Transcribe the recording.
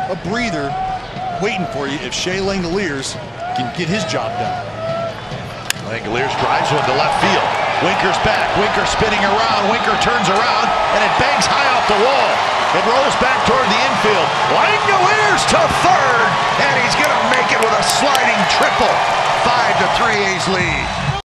a breather waiting for you if Shea Langeliers can get his job done. Langeliers drives one to left field. Winker's back. Winker spinning around. Winker turns around, and it bangs high off the wall. It rolls back toward the infield. Langeliers to third, and he's going to make it with a sliding triple. 5-3 A's lead.